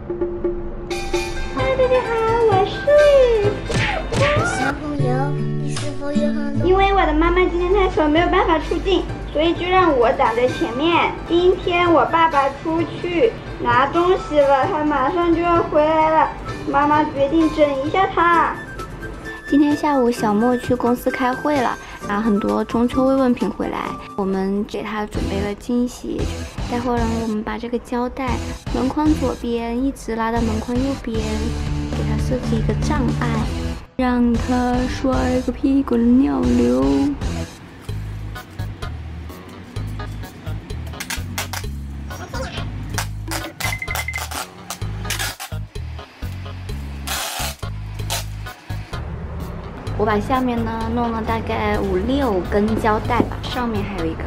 大家好，我是小朋友，你是否有很多？ 因为我的妈妈今天太丑，没有办法出镜，所以就让我挡在前面。今天我爸爸出去拿东西了，他马上就要回来了，妈妈决定整一下他。今天下午小莫去公司开会了，拿很多中秋慰问品回来，我们给他准备了惊喜。待会儿我们把这个胶带门框左边一直拉到门框右边，给他设计一个障碍，让他摔个屁滚尿流。我把下面呢弄了大概5、6根胶带吧，上面还有一个。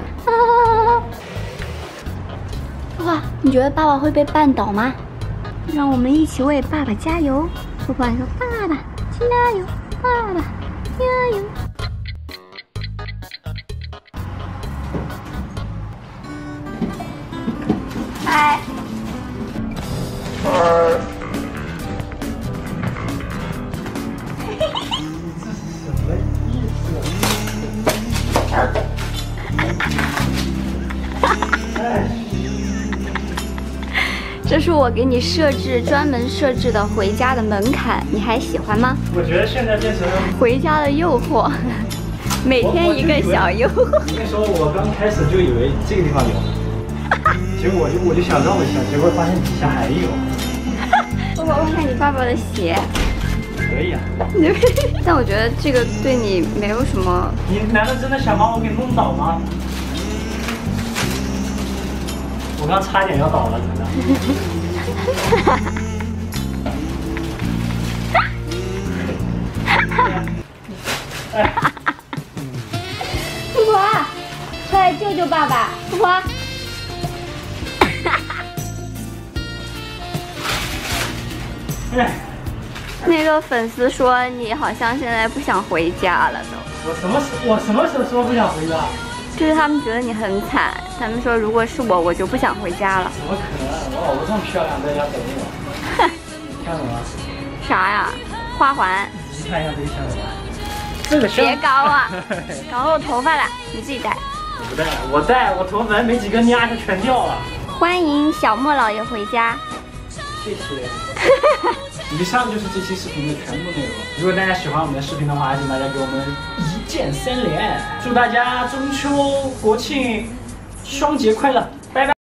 哇，你觉得爸爸会被绊倒吗？让我们一起为爸爸加油！不管说爸爸加油，爸爸加油。嗨。这是我给你专门设置的回家的门槛，你还喜欢吗？ 我觉得现在变成回家的诱惑，每天一个小诱惑。 我跟你说，我刚开始就以为这个地方有，结果我就想绕一下，结果发现底下还有。 我看看你爸爸的鞋。 可以啊。 但我觉得这个对你没有什么。 你难道真的想把我给弄倒吗？我刚差点要倒了，真的。 富婆，出来救救爸爸！富婆。那个粉丝说你好像现在不想回家了都。 我什么时候说不想回家？ 就是他们觉得你很惨，他们说如果是我就不想回家了。 怎么可能？我老婆这么漂亮，在家等我。看什么？ 啥呀？花环。 你看一下这个像什么？这个像。 别搞啊！搞我头发了，你自己戴。 我不戴，我头发没几根压下全掉了。 欢迎小莫老爷回家。 谢谢。以上就是这期视频的全部内容。如果大家喜欢我们的视频的话，请大家给我们1键3连。祝大家中秋国庆双节快乐！